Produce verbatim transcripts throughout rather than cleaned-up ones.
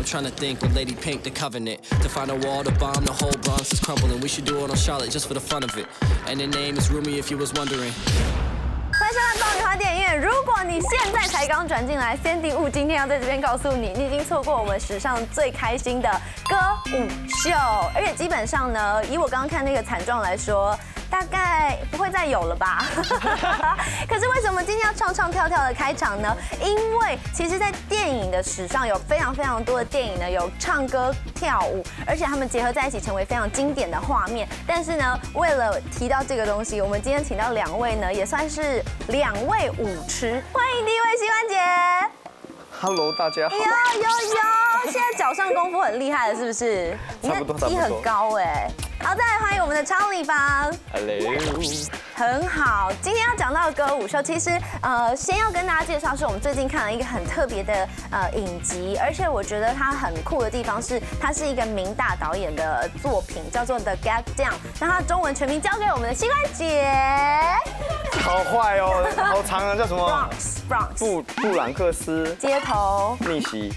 trying to think of Lady Pink, the Covenant. To find a wall to bomb, the whole Bronx is crumbling. We should do it on Charlotte just for the fun of it. And the name is Rumi if you was wondering. 欢迎收看爆米花电影院。如果你现在才刚转进来 ，Sandy Wu 今天要在这边告诉你，你已经错过我们史上最开心的歌舞秀。而且基本上呢，以我刚刚看那个惨状来说，大概不会再有了吧。可是为什么今天要唱唱跳跳的开场呢？因为其实，在电影的史上有非常非常多的电影呢，有唱歌跳舞，而且他们结合在一起成为非常经典的画面。但是呢，为了提到这个东西，我们今天请到两位呢，也算是两位舞痴。欢迎第一位膝关节。 Hello， 大家好。 有有有，现在脚上功夫很厉害了，是不是？你的踢很高哎。好，再来欢迎我们的超立方。 Hello。 很好，今天要讲到的歌舞秀，其实呃，先要跟大家介绍，是我们最近看了一个很特别的呃影集，而且我觉得它很酷的地方是，它是一个明大导演的作品，叫做《The Get Down》，那它中文全名交给我们的膝关节。 好坏哦，好长啊，叫什么 ？Bronx Bronx。 布布兰克斯。 街头。 逆袭。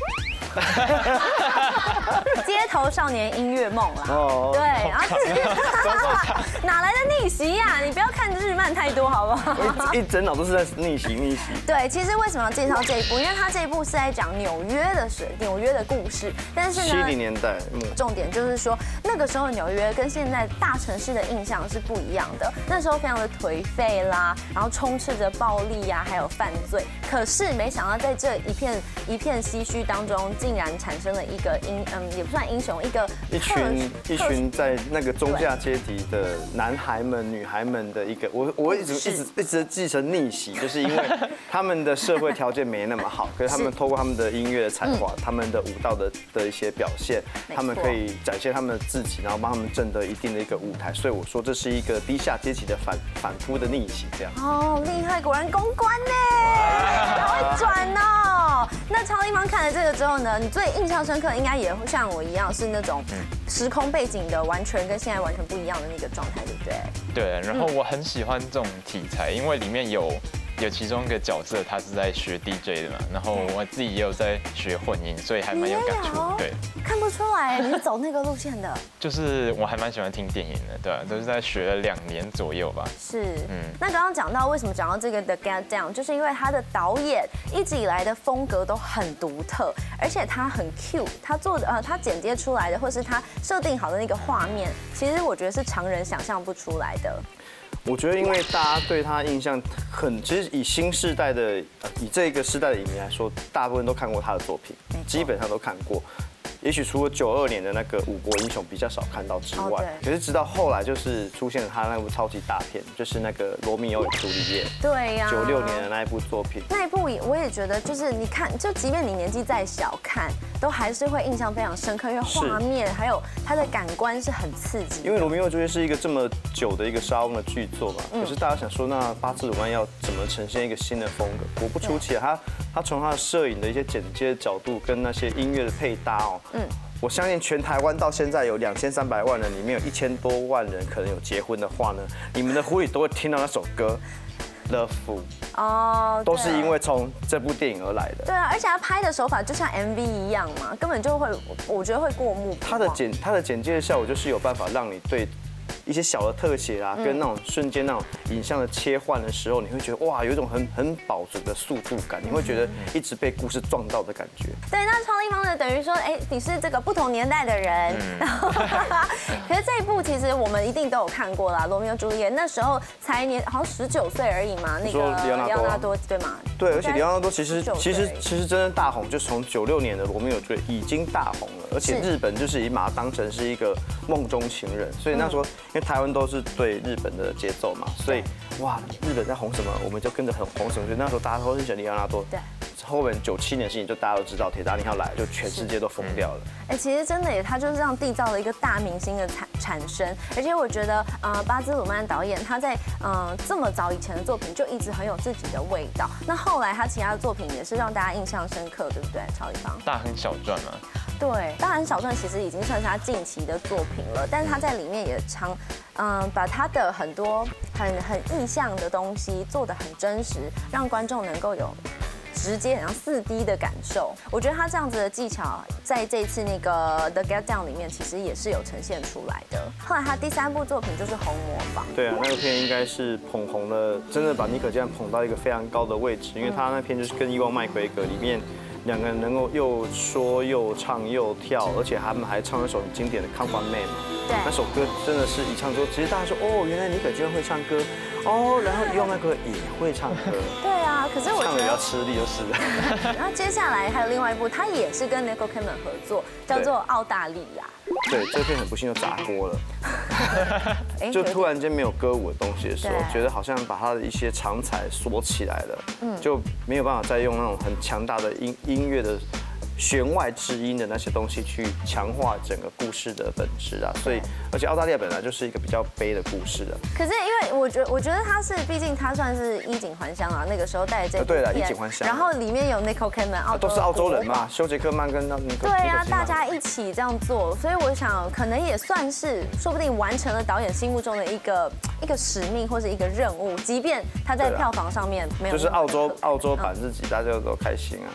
街头少年音乐梦啦， 哦， 对，然后哪来的逆袭呀？你不要看日漫太多，好不好？ 一整脑都是在逆袭逆袭。 对，其实为什么要介绍这一部？因为它这一部是在讲纽约的事，纽约的故事。但是呢， 七零年代， 重点就是说，那个时候纽约跟现在大城市的印象是不一样的。那时候非常的颓废啦，然后充斥着暴力呀，还有犯罪。可是没想到在这一片一片唏嘘当中，竟然产生了一个英嗯，也不算英雄，一个一群一群在那个中下阶级的男孩们、女孩们的一个，我我一直一直一直继承逆袭，就是因为他们的社会条件没那么好，可是他们透过他们的音乐的才华、他们的舞蹈的的一些表现，他们可以展现他们的自己，然后帮他们挣得一定的一个舞台。所以我说这是一个低下阶级的反反扑的逆袭，这样。 哦，厉害，果然公关呢，好会转哦。那超立方看了这个之后呢，你最印象深刻应该也会像我一样是那种时空背景的完全跟现在完全不一样的那个状态，对不对？ 对，然后我很喜欢这种题材，因为里面有有其中一个角色他是在学 D J 的嘛，然后我自己也有在学混音，所以还蛮有感触。对， 看不出来你是走那个路线的。 就是我还蛮喜欢听电影的，对、啊，都是在学了两年左右吧。 是，嗯。那刚刚讲到为什么讲到这个 The Get Down， 就是因为他的导演一直以来的风格都很独特，而且他很 cute， 他做的呃他剪接出来的，或是他设定好的那个画面，其实我觉得是常人想象不出来的。 我觉得，因为大家对他印象很，其实以新世代的，以这个世代的影迷来说，大部分都看过他的作品，基本上都看过。也许除了九二年的那个《五国英雄》比较少看到之外，可是直到后来就是出现了他那部超级大片，就是那个《罗密欧与朱丽叶》。 对呀。 九六年的那一部作品。 那一部我也觉得，就是你看，就即便你年纪再小，看都还是会印象非常深刻，因为画面还有它的感官是很刺激。 因为《罗密欧与朱丽叶》是一个这么久的一个莎翁的剧作嘛，可是大家想说，那巴兹鲁曼要怎么呈现一个新的风格？果不出奇，他他从他的摄影的一些剪接角度跟那些音乐的配搭哦。嗯，我相信全台湾到现在有两千三百万人，里面有一千多万人可能有结婚的话呢，你们的婚礼都会听到那首歌《Love Fool》哦，都是因为从这部电影而来的。 对啊，而且他拍的手法就像 M V 一样嘛，根本就会，我觉得会过目不忘。 他的剪他的剪接的效果就是有办法让你对一些小的特写啊，跟那种瞬间那种影像的切换的时候，你会觉得哇，有一种很很饱足的速度感，你会觉得一直被故事撞到的感觉。 对，那超立方呢，等于说，哎，你是这个不同年代的人，然后，可是这一部其实我们一定都有看过啦，《罗密欧朱丽叶》那时候才年好像十九岁而已嘛，那个里奥纳多对吗？ 对，而且里奥纳多其实其实其实真的大红，就从九六年的《罗密欧朱丽叶》已经大红了，而且日本就是以把它当成是一个梦中情人，所以那时候因为台湾都是对日本的节奏嘛，所以哇，日本在红什么，我们就跟着很红什么。所以那时候大家都是选里奥纳多。对。后面九七年的事情，就大家都知道，铁达尼号来，就全世界都疯掉了。 哎，其实真的也，他就是这样缔造了一个大明星的产产生。而且我觉得，呃，巴兹鲁曼导演他在呃这么早以前的作品就一直很有自己的味道。那后来他其他的作品也是让大家印象深刻，对不对？超立方。 大亨小传嘛。 对，《大亨小传》其实已经算是他近期的作品了，但是他在里面也常，嗯，把他的很多很很意象的东西做得很真实，让观众能够有直接很像四 D 的感受。我觉得他这样子的技巧，在这次那个 The Get Down 里面，其实也是有呈现出来的。后来他第三部作品就是《红磨坊》。 对啊，那个片应该是捧红了，真的把妮可基曼捧到一个非常高的位置，因为他那片就是跟《伊万麦奎格》里面。两个人能够又说又唱又跳，而且他们还唱一首很经典的《康环妹》嘛。 对。 那首歌真的是一唱之后，其实大家说哦，原来妮可基曼会唱歌，哦，然后伊万麦奎格也会唱歌。 对啊，可是我觉得唱的比较吃力就是了。 然后接下来还有另外一部，他也是跟 Nicole Kidman 合作，叫做《澳大利亚》。 对，这片很不幸就砸锅了。就突然间没有歌舞的东西的时候，觉得好像把他的一些长才锁起来了，就没有办法再用那种很强大的音音乐的弦外之音的那些东西去强化整个故事的本质啊。所以，而且澳大利亚本来就是一个比较悲的故事啊。 可是因为我觉得，我觉得他是，毕竟他算是衣锦还乡啊，那个时候带着这部对了，衣锦还乡。 然后里面有 Nicole Kidman， 澳都是澳洲人嘛，休杰克曼跟那尼克。 对啊，大家一起这样做，所以我想可能也算是，说不定完成了导演心目中的一个一个使命或是一个任务，即便他在票房上面没有。 就是澳洲澳洲版自己，大家都开心啊。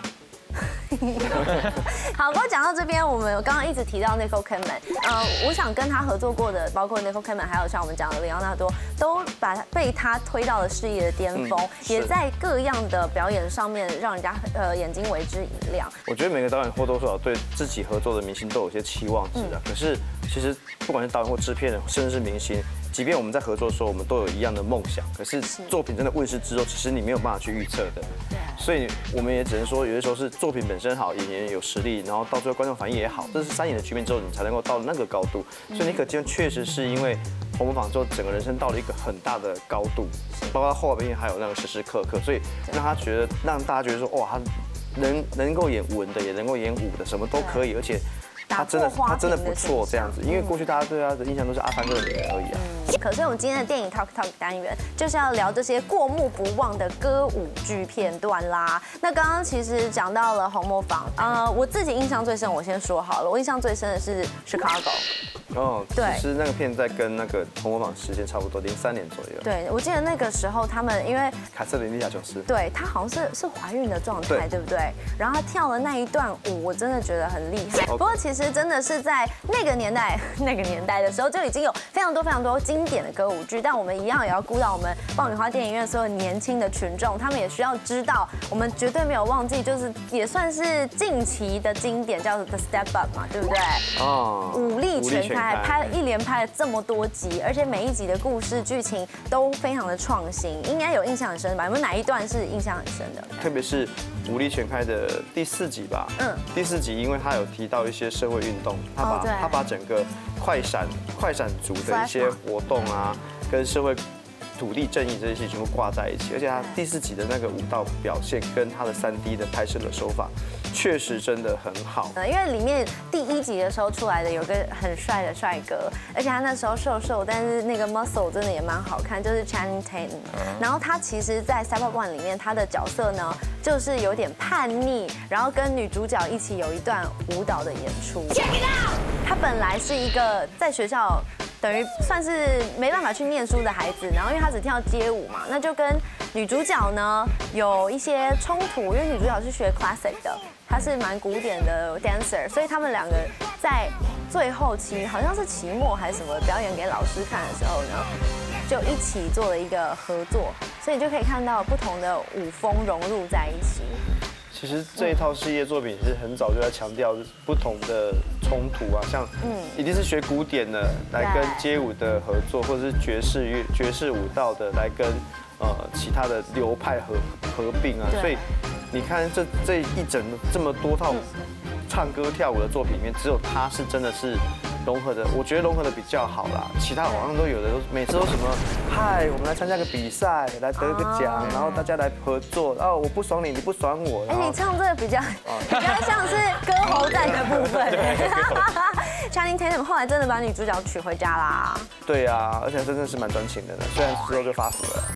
好，不过讲到这边，我们刚刚一直提到 Nicole Kidman， 呃，我想跟他合作过的，包括 Nicole Kidman， 还有像我们讲的里奥纳多，都把被他推到了事业的巅峰，嗯、也在各样的表演上面让人家呃眼睛为之一亮。 我觉得每个导演或多或少对自己合作的明星都有些期望值啊。嗯、可是其实不管是导演或制片人，甚至是明星。即便我们在合作的时候，我们都有一样的梦想，可是作品真的问世之后，其实你没有办法去预测的。所以我们也只能说，有的时候是作品本身好，演员有实力，然后到最后观众反应也好，这是三演的局面之后，你才能够到那个高度。所以妮可基曼确实是因为《红磨坊》之后，整个人生到了一个很大的高度，包括后边还有那个时时刻刻，所以让他觉得，让大家觉得说，哇，他能能够演文的，也能够演武的，什么都可以，而且。他真的，他真的不错，这样子，因为过去大家对他的印象都是阿凡这个女人而已啊。 嗯，可是我们今天的电影 Talk Talk 单元就是要聊这些过目不忘的歌舞剧片段啦。那刚刚其实讲到了《红磨坊》，呃，我自己印象最深，我先说好了，我印象最深的是 Chicago。 哦，对，其实那个片在跟那个《红磨坊》时间差不多，零三年左右。对， 我记得那个时候他们因为凯瑟琳·丽亚琼斯， 对她好像是是怀孕的状态，对不对？然后她跳了那一段舞，我真的觉得很厉害。不过其实真的是在那个年代，那个年代的时候就已经有非常多非常多经典的歌舞剧，但我们一样也要顾到我们爆米花电影院所有年轻的群众，他们也需要知道，我们绝对没有忘记，就是也算是近期的经典，叫做 The Step Up 嘛，对不对？哦，武力全开。拍了一连拍了这么多集，而且每一集的故事剧情都非常的创新，应该有印象很深吧？有没有哪一段是印象很深的？ 特别是武力全开的第四集吧。嗯，第四集因为他有提到一些社会运动，他把他把整个快闪快闪族的一些活动啊，跟社会土地正义这些全部挂在一起，而且他第四集的那个舞蹈表现跟他的三 D 的拍摄的手法。确实真的很好， 因为里面第一集的时候出来的有个很帅的帅哥，而且他那时候瘦瘦，但是那个 muscle 真的也蛮好看，就是 Channing Tatum。然后他其实，在《Step Up One》里面，他的角色呢就是有点叛逆，然后跟女主角一起有一段舞蹈的演出。他本来是一个在学校等于算是没办法去念书的孩子，然后因为他只跳街舞嘛，那就跟女主角呢有一些冲突，因为女主角是学 classic 的。他是蛮古典的 dancer， 所以他们两个在最后期好像是期末还是什么表演给老师看的时候呢，就一起做了一个合作，所以你就可以看到不同的舞风融入在一起。 其实这一套系列作品是很早就在强调不同的冲突啊，像一定是学古典的来跟街舞的合作，或者是爵士乐、爵士舞蹈的来跟呃其他的流派合合并啊，所以。你看这这一整这么多套唱歌跳舞的作品里面，只有他是真的是融合的，我觉得融合的比较好啦。其他好像都有的都每次都什么，嗨，我们来参加个比赛，来得个奖，然后大家来合作，哦，我不爽你，你不爽我。 哎，你唱这个比较比较像是歌喉战的部分。Channing Tatum 后来真的把女主角娶回家啦。 对啊，而且真的是蛮专情的呢，虽然之后就发福了。